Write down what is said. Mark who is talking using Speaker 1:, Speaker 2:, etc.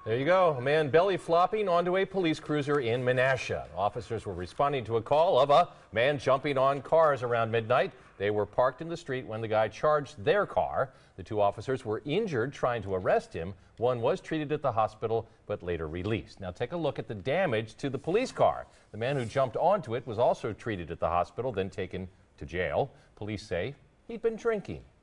Speaker 1: There you go. A man belly flopping onto a police cruiser in Menasha. Officers were responding to a call of a man jumping on cars around midnight. They were parked in the street when the guy charged their car. The two officers were injured trying to arrest him. One was treated at the hospital but later released. Now take a look at the damage to the police car. The man who jumped onto it was also treated at the hospital, then taken to jail. Police say he'd been drinking.